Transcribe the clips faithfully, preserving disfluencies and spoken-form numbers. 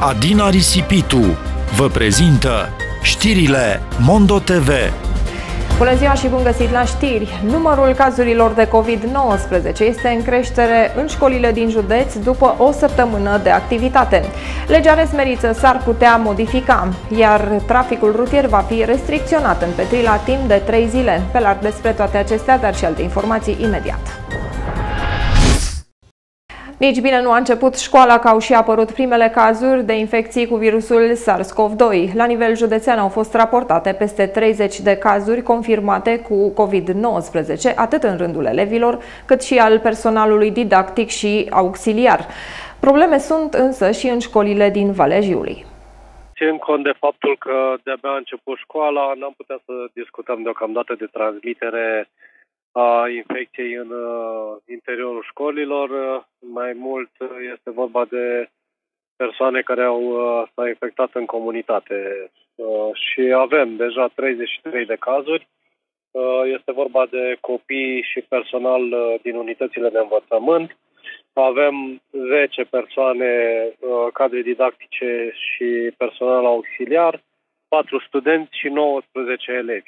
Adina Risipitu vă prezintă știrile Mondo T V. Bună ziua și bun găsit la știri! Numărul cazurilor de COVID nouăsprezece este în creștere în școlile din județ după o săptămână de activitate. Legea Resmeriță s-ar putea modifica, iar traficul rutier va fi restricționat în Petrila timp de trei zile. Pe larg despre toate acestea, dar și alte informații imediat. Nici bine nu a început școala că au și apărut primele cazuri de infecții cu virusul SARS-CoV doi. La nivel județean au fost raportate peste treizeci de cazuri confirmate cu COVID nouăsprezece, atât în rândul elevilor, cât și al personalului didactic și auxiliar. Probleme sunt însă și în școlile din Valea Jiului. Ținând cont de faptul că de-abia a început școala, n-am putea să discutăm deocamdată de transmitere a infecției în uh, interiorul școlilor. Uh, mai mult uh, este vorba de persoane care au uh, s-au infectat în comunitate. Uh, și avem deja treizeci și trei de cazuri. Uh, este vorba de copii și personal uh, din unitățile de învățământ. Avem zece persoane, uh, cadre didactice și personal auxiliar, patru studenți și nouăsprezece elevi.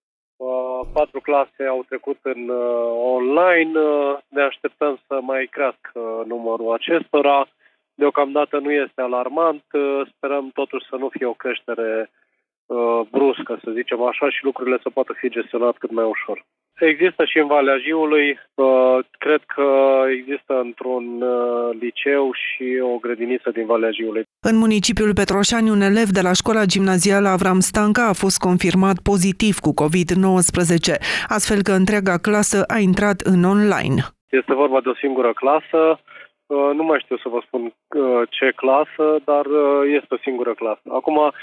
Patru clase au trecut în uh, online, uh, ne așteptăm să mai crească numărul acestora. Deocamdată nu este alarmant, uh, sperăm totuși să nu fie o creștere uh, bruscă, să zicem așa, și lucrurile să poată fi gestionate cât mai ușor. Există și în Valea Jiului, uh, cred că există într-un uh, liceu și o grădiniță din Valea Jiului. În municipiul Petroșani, un elev de la școala gimnazială Avram Stanca a fost confirmat pozitiv cu COVID nouăsprezece, astfel că întreaga clasă a intrat în online. Este vorba de o singură clasă, uh, nu mai știu să vă spun uh, ce clasă, dar uh, este o singură clasă. Acum, uh,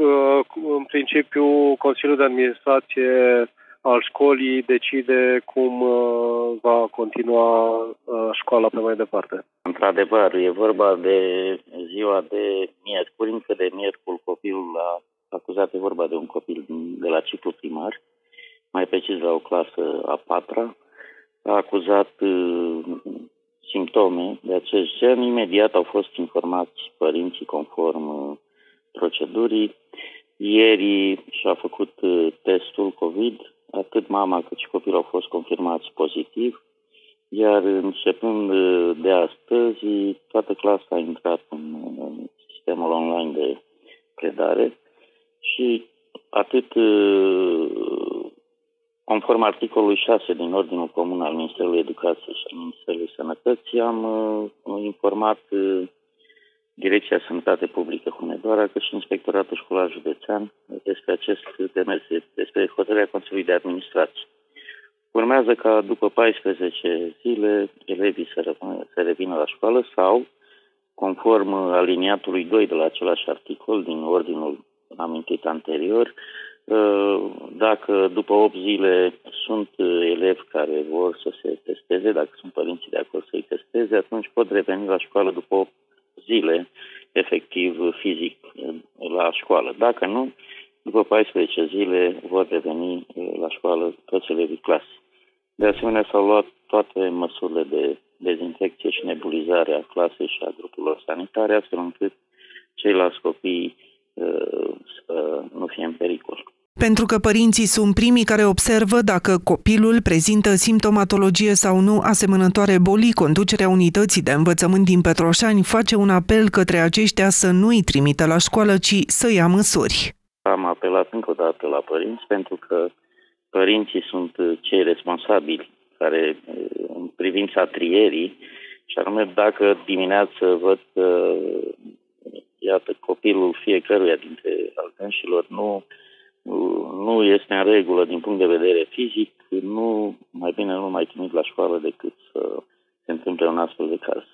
în principiu, Consiliul de Administrație al școlii decide cum uh, va continua uh, școala pe mai departe. Într-adevăr, e vorba de ziua de miercuri, încă de miercuri copilul a acuzat, e vorba de un copil de la ciclu primar, mai precis la o clasă a patra, a acuzat uh, simptome de acest gen. Imediat au fost informați părinții conform uh, procedurii. Ieri și-a făcut uh, testul COVID. Atât mama cât și copilul au fost confirmați pozitiv, iar începând de astăzi, toată clasa a intrat în sistemul online de predare și atât conform articolului șase din Ordinul Comun al Ministerului Educației și al Ministerului Sănătății, am informat Direcția Sănătate Publică Hunedoara, cât și Inspectoratul Școlar Județean despre acest demers, despre hotărârea Consiliului de Administrație. Urmează ca după paisprezece zile elevii să, rămână, să revină la școală sau, conform aliniatului doi de la același articol din ordinul amintit anterior, dacă după opt zile sunt elevi care vor să se testeze, dacă sunt părinții de acord să-i testeze, atunci pot reveni la școală după opt zile, efectiv, fizic, la școală. Dacă nu, după paisprezece zile vor reveni la școală toți elevii clasei. De asemenea, s-au luat toate măsurile de dezinfecție și nebulizare a clasei și a grupurilor sanitare, astfel încât ceilalți copii uh, să nu fie în pericol. Pentru că părinții sunt primii care observă dacă copilul prezintă simptomatologie sau nu asemănătoare bolii, conducerea unității de învățământ din Petroșani face un apel către aceștia să nu-i trimită la școală, ci să ia măsuri. Am apelat încă o dată la părinți pentru că părinții sunt cei responsabili care, în privința trierii, și anume dacă dimineață văd că iată, copilul fiecăruia dintre al dânșilor nu nu este în regulă din punct de vedere fizic, nu, mai bine nu mai trimit la școală decât să se întâmple un astfel de caz.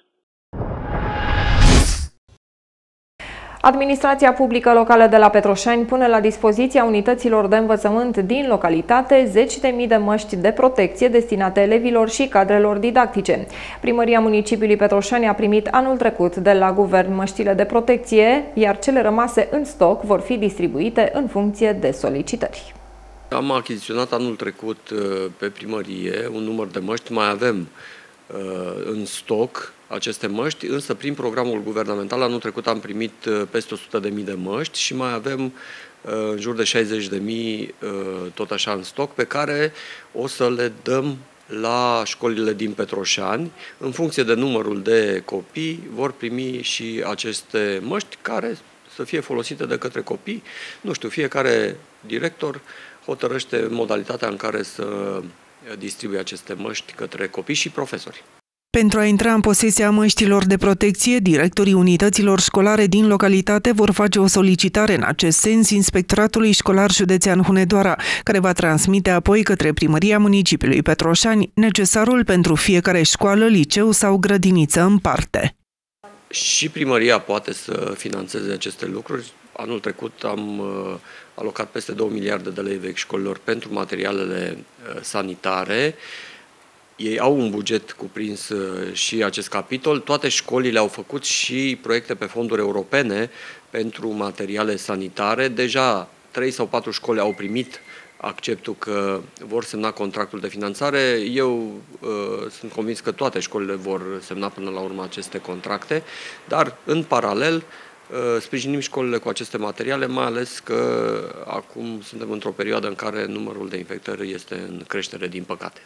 Administrația publică locală de la Petroșani pune la dispoziția unităților de învățământ din localitate zeci de mii de măști de protecție destinate elevilor și cadrelor didactice. Primăria municipiului Petroșani a primit anul trecut de la guvern măștile de protecție, iar cele rămase în stoc vor fi distribuite în funcție de solicitări. Am achiziționat anul trecut pe primărie un număr de măști, mai avem în stoc aceste măști, însă prin programul guvernamental anul trecut am primit peste o sută de mii de măști și mai avem în jur de șaizeci de mii tot așa în stoc, pe care o să le dăm la școlile din Petroșani. În funcție de numărul de copii vor primi și aceste măști care să fie folosite de către copii. Nu știu, fiecare director hotărăște modalitatea în care să distribuie aceste măști către copii și profesori. Pentru a intra în posesia măștilor de protecție, directorii unităților școlare din localitate vor face o solicitare în acest sens Inspectoratului Școlar Județean Hunedoara, care va transmite apoi către Primăria Municipiului Petroșani necesarul pentru fiecare școală, liceu sau grădiniță în parte. Și primăria poate să finanțeze aceste lucruri. Anul trecut am alocat peste două miliarde de lei vechi școlilor pentru materialele sanitare. Ei au un buget cuprins și acest capitol. Toate școlile au făcut și proiecte pe fonduri europene pentru materiale sanitare. Deja trei sau patru școli au primit acceptul că vor semna contractul de finanțare. Eu uh, sunt convins că toate școlile vor semna până la urmă aceste contracte, dar în paralel uh, sprijinim școlile cu aceste materiale, mai ales că acum suntem într-o perioadă în care numărul de infectări este în creștere, din păcate.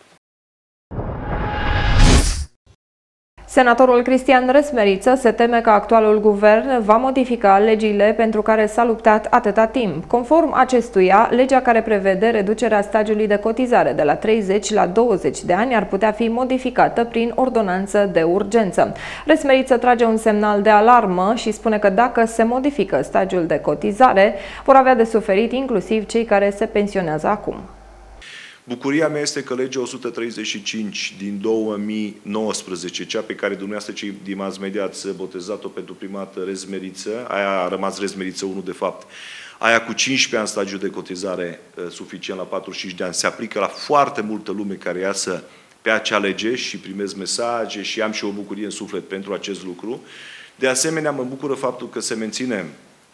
Senatorul Cristian Resmeriță se teme că actualul guvern va modifica legile pentru care s-a luptat atâta timp. Conform acestuia, legea care prevede reducerea stagiului de cotizare de la treizeci la douăzeci de ani ar putea fi modificată prin ordonanță de urgență. Resmeriță trage un semnal de alarmă și spune că dacă se modifică stagiul de cotizare, vor avea de suferit inclusiv cei care se pensionează acum. Bucuria mea este că legea o sută treizeci și cinci din două mii nouăsprezece, cea pe care dumneavoastră cei din mass media ați botezat-o pentru prima dată Rezmeriță, aia a rămas Rezmeriță unu de fapt, aia cu cincisprezece ani stagiu de cotizare suficient la patruzeci și cinci de ani, se aplică la foarte multă lume care iasă pe acea lege și primesc mesaje și am și o bucurie în suflet pentru acest lucru. De asemenea, mă bucură faptul că se menține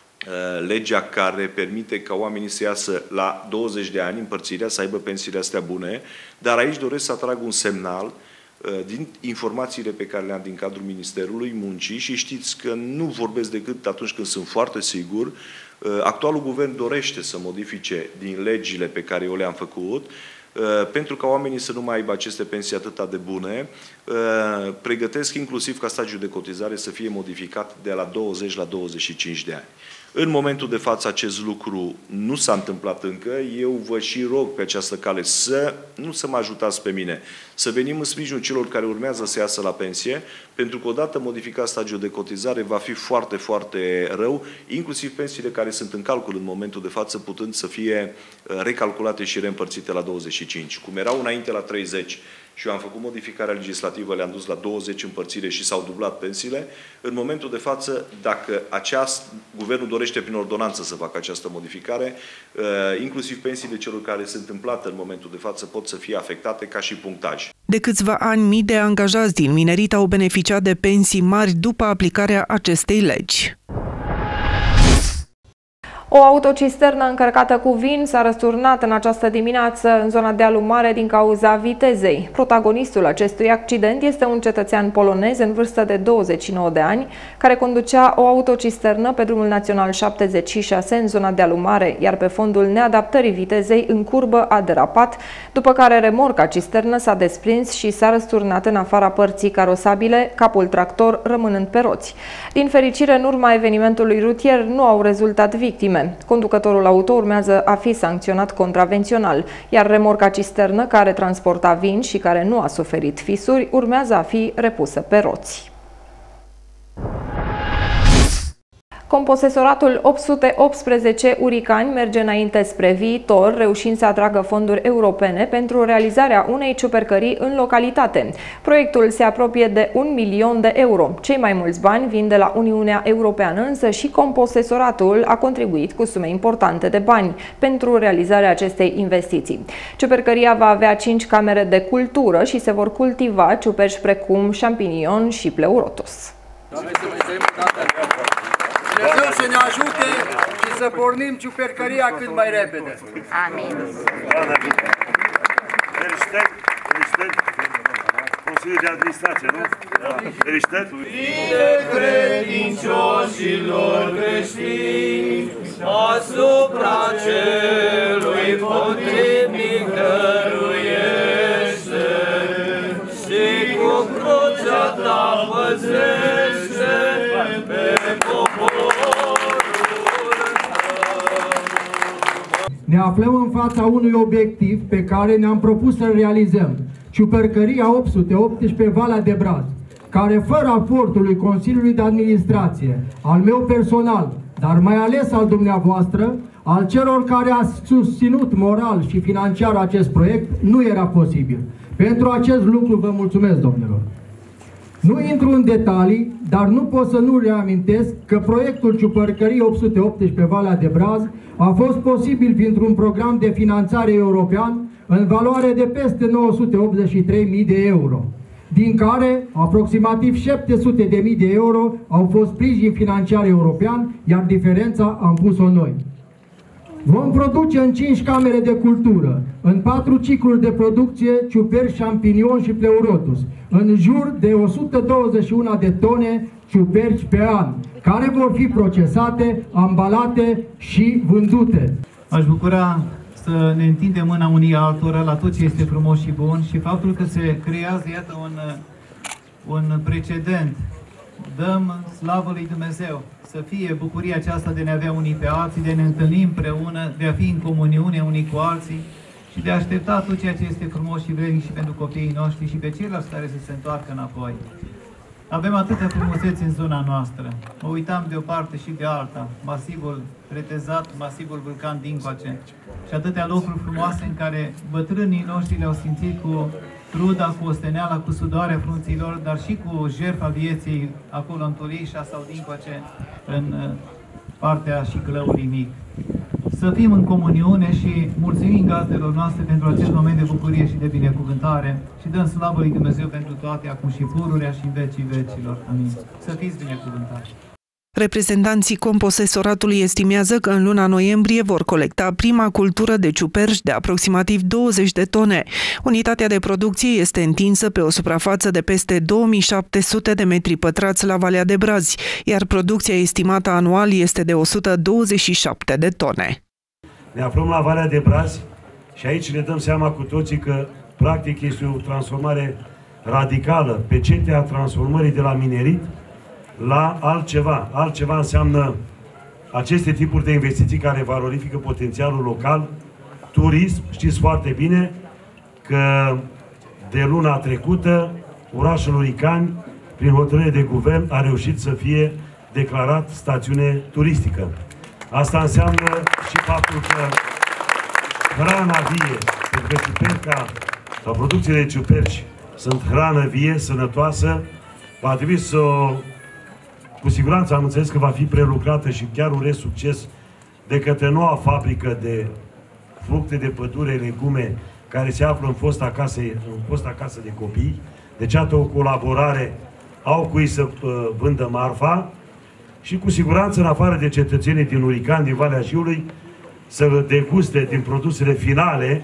legea care permite ca oamenii să iasă la douăzeci de ani, împărțirea, să aibă pensiile astea bune, dar aici doresc să atrag un semnal din informațiile pe care le-am din cadrul Ministerului Muncii și știți că nu vorbesc decât atunci când sunt foarte sigur. Actualul guvern dorește să modifice din legile pe care eu le-am făcut, pentru ca oamenii să nu mai aibă aceste pensii atât de bune, pregătesc inclusiv ca stagiul de cotizare să fie modificat de la douăzeci la douăzeci și cinci de ani. În momentul de față acest lucru nu s-a întâmplat încă. Eu vă și rog pe această cale să nu să mă ajutați pe mine, să venim în sprijinul celor care urmează să iasă la pensie, pentru că odată modificat stagiul de cotizare va fi foarte, foarte rău, inclusiv pensiile care sunt în calcul în momentul de față, putând să fie recalculate și reîmpărțite la douăzeci și cinci. Cum erau înainte la treizeci și eu am făcut modificarea legislativă, le-am dus la douăzeci împărțire și s-au dublat pensiile, în momentul de față, dacă aceast, guvernul dorește prin ordonanță să facă această modificare, inclusiv pensiile celor care sunt întâmplate în momentul de față pot să fie afectate ca și punctaj. De câțiva ani, mii de angajați din minerit au beneficiat de pensii mari după aplicarea acestei legi. O autocisternă încărcată cu vin s-a răsturnat în această dimineață în zona dealul mare din cauza vitezei. Protagonistul acestui accident este un cetățean polonez în vârstă de douăzeci și nouă de ani, care conducea o autocisternă pe drumul național șaptezeci și șase în zona dealul mare, iar pe fondul neadaptării vitezei în curbă a derapat, după care remorca cisternă s-a desprins și s-a răsturnat în afara părții carosabile, capul tractor rămânând pe roți. Din fericire, în urma evenimentului rutier nu au rezultat victime. Conducătorul auto urmează a fi sancționat contravențional, iar remorca cisternă care transporta vin și care nu a suferit fisuri urmează a fi repusă pe roți. Composesoratul opt sute optsprezece Uricani merge înainte spre viitor, reușind să atragă fonduri europene pentru realizarea unei ciupercării în localitate. Proiectul se apropie de un milion de euro. Cei mai mulți bani vin de la Uniunea Europeană, însă și composesoratul a contribuit cu sume importante de bani pentru realizarea acestei investiții. Ciupercăria va avea cinci camere de cultură și se vor cultiva ciuperci precum șampinion și pleurotus. Dumnezeu să ne ajute și să pornim ciupercăria cât mai repede. Amin. Felicitări, felicitări Consiliul de Administrație, nu? Felicitări! Fie credincioșilor creștini, asupra celui potrivnic dăruiește și cu crucea ta păzește pe poporul tău. Ne aflăm în fața unui obiectiv pe care ne-am propus să-l realizăm. Ciupercăria opt sute optsprezece Valea de Braz, care fără aportul lui Consiliului de Administrație, al meu personal, dar mai ales al dumneavoastră, al celor care ați susținut moral și financiar acest proiect, nu era posibil. Pentru acest lucru vă mulțumesc, domnilor. Nu intru în detalii, dar nu pot să nu reamintesc că proiectul Ciupercării opt sute optsprezece Valea de Braz a fost posibil printr-un program de finanțare european în valoare de peste nouă sute optzeci și trei de mii de euro, din care aproximativ șapte sute de mii de euro au fost sprijin financiar european, iar diferența am pus-o noi. Vom produce în cinci camere de cultură, în patru cicluri de producție, ciuperci, șampinion și pleurotus, în jur de o sută douăzeci și unu de tone ciuperci pe an, care vor fi procesate, ambalate și vândute. Aș bucura să ne întindem mâna unii altora la tot ce este frumos și bun și faptul că se creează, iată, un, un precedent. Dăm slavă lui Dumnezeu să fie bucuria aceasta de ne avea unii pe alții, de ne întâlni împreună, de a fi în comuniune unii cu alții și de a aștepta tot ceea ce este frumos și vrednic și pentru copiii noștri și pe ceilalți care să se întoarcă înapoi. Avem atâtea frumuseți în zona noastră. Mă uitam de o parte și de alta, masivul retezat, masivul vulcan Dincoace și atâtea locuri frumoase în care bătrânii noștri le-au simțit cu truda, cu osteneala, cu sudoarea frunților, dar și cu jertfa vieții acolo în Tulișa sau Dincoace, în partea și Clăului Mic. Să fim în comuniune și mulțumim gazdelor noastre pentru acest moment de bucurie și de binecuvântare și dăm slavă lui Dumnezeu pentru toate, acum și pururea și în vecii vecilor. Amin. Să fiți binecuvântați! Reprezentanții composesoratului estimează că în luna noiembrie vor colecta prima cultură de ciuperci de aproximativ douăzeci de tone. Unitatea de producție este întinsă pe o suprafață de peste două mii șapte sute de metri pătrați la Valea de Braz, iar producția estimată anual este de o sută douăzeci și șapte de tone. Ne aflăm la Valea de Braz și aici ne dăm seama cu toții că practic este o transformare radicală pe cetea transformării de la minerit la altceva. Altceva înseamnă aceste tipuri de investiții care valorifică potențialul local, turism. Știți foarte bine că de luna trecută orașul Uricani, prin hotărâre de guvern, a reușit să fie declarat stațiune turistică. Asta înseamnă și faptul că hrana vie, pentru că ciuperca sau producțiile de ciuperci sunt hrană vie, sănătoasă, va trebui să o Cu siguranță am înțeles că va fi prelucrată și chiar urez succes de către noua fabrică de fructe de pădure, legume, care se află în fosta casă, în fosta casă de copii. Deci, iată o colaborare, au cui să uh, vândă marfa și cu siguranță, în afară de cetățenii din Uricani, din Valea Jiului, să deguste din produsele finale.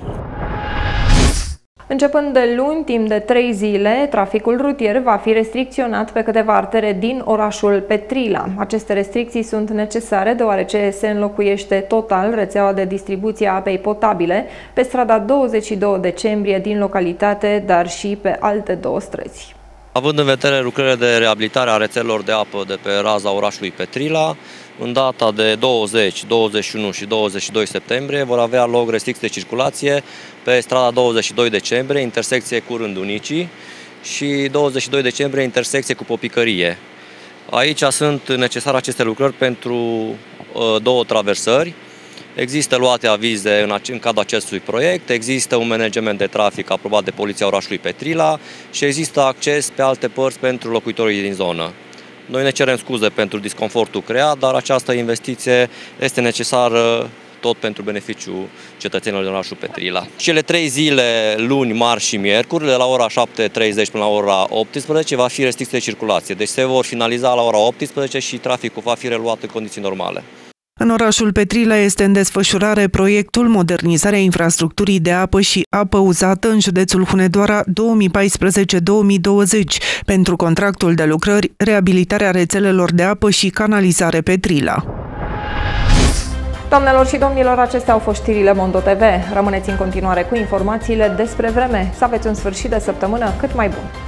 Începând de luni, timp de trei zile, traficul rutier va fi restricționat pe câteva artere din orașul Petrila. Aceste restricții sunt necesare deoarece se înlocuiește total rețeaua de distribuție a apei potabile pe strada douăzeci și doi decembrie din localitate, dar și pe alte două străzi. Având în vedere lucrările de reabilitare a rețelelor de apă de pe raza orașului Petrila, în data de douăzeci, douăzeci și unu și douăzeci și doi septembrie vor avea loc restricții de circulație pe strada douăzeci și doi decembrie, intersecție cu Rândunicii, și douăzeci și doi decembrie, intersecție cu Popicărie. Aici sunt necesare aceste lucrări pentru uh, două traversări. Există luate avize în, în cadrul acestui proiect, există un management de trafic aprobat de Poliția orașului Petrila și există acces pe alte părți pentru locuitorii din zonă. Noi ne cerem scuze pentru disconfortul creat, dar această investiție este necesară tot pentru beneficiul cetățenilor din orașul Petrila. Cele trei zile, luni, marți și miercuri, de la ora șapte și treizeci până la ora optsprezece, va fi restricție de circulație. Deci se vor finaliza la ora optsprezece și traficul va fi reluat în condiții normale. În orașul Petrilă este în desfășurare proiectul Modernizarea infrastructurii de apă și apă uzată în județul Hunedoara două mii paisprezece două mii douăzeci pentru contractul de lucrări, reabilitarea rețelelor de apă și canalizare Petrila. Doamnelor și domnilor, acestea au fost știrile Mondo T V. Rămâneți în continuare cu informațiile despre vreme. Să aveți un sfârșit de săptămână cât mai bun!